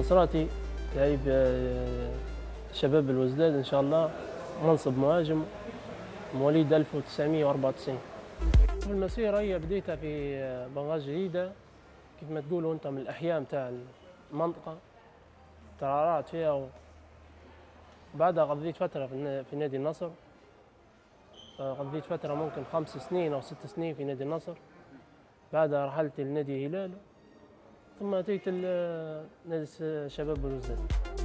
المصراتي لعيب شباب الوزداد إن شاء الله، منصب مهاجم، مواليد 1994. المسيرة هي بديتها في بنغاز جديدة، كيف ما تقولوا أنت من الأحياء متاع المنطقة، ترعرعت فيها بعدها قضيت فترة في نادي النصر، قضيت فترة ممكن 5 سنين أو 6 سنين في نادي النصر. بعدها رحلت لنادي هلال، ثم أتيت نادي شباب الوزداد.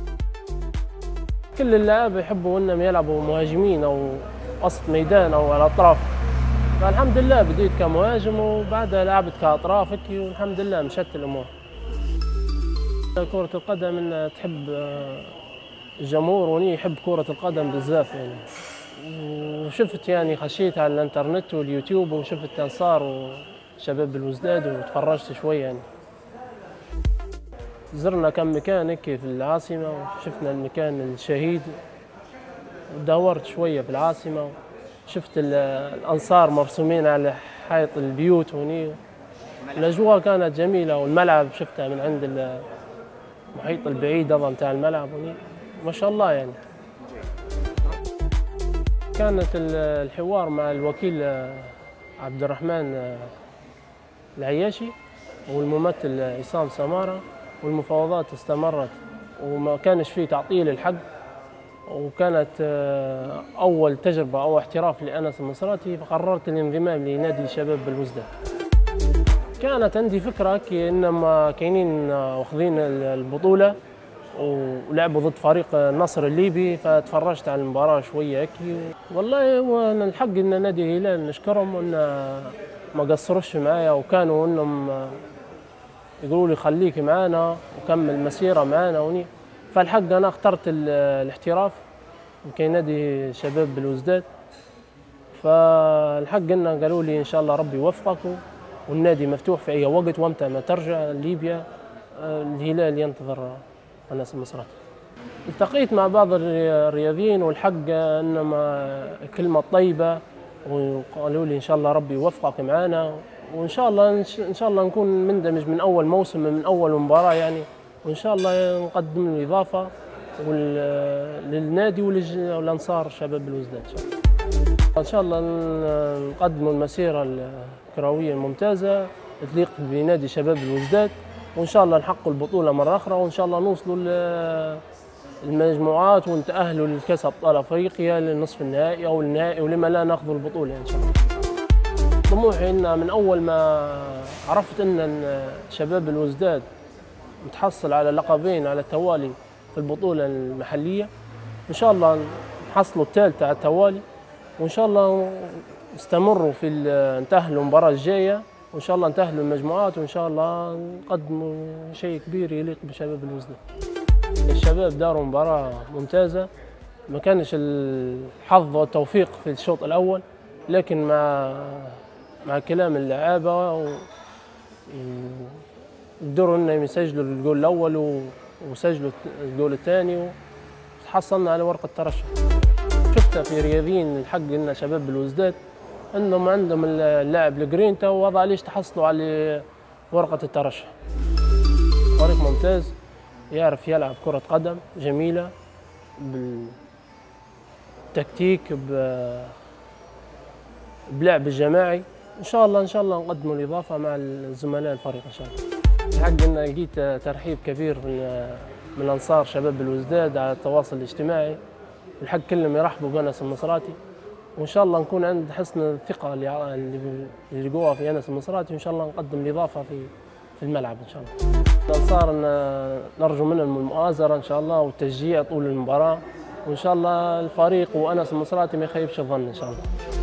كل اللاعب يحبوا انهم يلعبوا مهاجمين او وسط ميدان او على الاطراف، فالحمد لله بديت كمهاجم وبعدها لعبت كاطراف هيك، والحمد لله مشت الامور. كرة القدم ان تحب الجمهور، وني يحب كرة القدم بزاف يعني، وشفت يعني خشيت على الانترنت واليوتيوب وشفت انصار وشباب الوزداد وتفرجت شوية يعني. زرنا كم مكان هيك في العاصمة وشفنا المكان الشهيد، ودورت شوية في العاصمة، شفت الأنصار مرسومين على حائط البيوت هوني، الأجواء كانت جميلة، والملعب شفتها من عند المحيط البعيد أظن تاع الملعب هوني، ما شاء الله يعني. كانت الحوار مع الوكيل عبد الرحمن العياشي والممثل عصام سمارة، والمفاوضات استمرت وما كانش فيه تعطيل الحق، وكانت أول تجربة أو احتراف لأنس المصراتي، فقررت الانضمام لنادي شباب الوزداد. كانت عندي فكرة هكي إنما كاينين واخذين البطولة ولعبوا ضد فريق النصر الليبي، فتفرجت على المباراة شوية هكي. والله هو الحق إن نادي هلال نشكرهم إن ما قصروش معايا، وكانوا إنهم يقولوا لي خليك معانا وكمل المسيرة معانا وني. فالحق أنا اخترت الاحتراف وكاين نادي شباب بالوزداد، فالحق إنه قالوا لي إن شاء الله ربي يوفقك والنادي مفتوح في أي وقت، وأمتى ما ترجع ليبيا الهلال ينتظر أنس المصراتي. التقيت مع بعض الرياضيين، والحق إنما كلمة طيبة، وقالوا لي إن شاء الله ربي يوفقك معانا، وإن شاء الله نكون مندمج من أول موسم من أول مباراة يعني، وإن شاء الله نقدم الإضافة للنادي والأنصار شباب الوزداد. إن شاء الله نقدم المسيرة الكروية الممتازة تليق بنادي شباب الوزداد، وإن شاء الله نحققوا البطولة مرة أخرى، وإن شاء الله نوصلوا المجموعات ونتأهلوا لكأس أبطال أفريقيا للنصف النهائي أو النهائي، ولما لا ناخذوا البطولة إن شاء الله. طموحي إن من أول ما عرفت إن شباب الوزداد متحصل على لقبين على التوالي في البطولة المحلية، إن شاء الله نحصلوا الثالثة على التوالي، وإن شاء الله نستمروا في نتأهلوا المباراة الجاية، وإن شاء الله نتأهلوا المجموعات، وإن شاء الله نقدموا شيء كبير يليق بشباب الوزداد. الشباب داروا مباراة ممتازة، ما كانش الحظ والتوفيق في الشوط الأول، لكن مع كلام اللعابة قدروا انهم يسجلوا الجول الاول وسجلوا الجول الثاني، وتحصلنا على ورقة ترشح. شفتها في رياضيين الحق ان شباب الوزداد انهم عندهم اللاعب الجرينتا، ووضع ليش تحصلوا على ورقة الترشح. فريق ممتاز يعرف يلعب كرة قدم جميلة بالتكتيك بلعب الجماعي. ان شاء الله نقدموا الاضافه مع الزملاء الفريق ان شاء الله. الحق ان لقيت ترحيب كبير من انصار شباب الوزداد على التواصل الاجتماعي، والحق كلهم يرحبوا بأنس المصراتي، وان شاء الله نكون عند حسن الثقه اللي لقوها في أنس المصراتي، وان شاء الله نقدم الاضافه في الملعب ان شاء الله. الانصار نرجو منهم المؤازره ان شاء الله والتشجيع طول المباراه، وان شاء الله الفريق وأنس المصراتي ما يخيبش الظن ان شاء الله.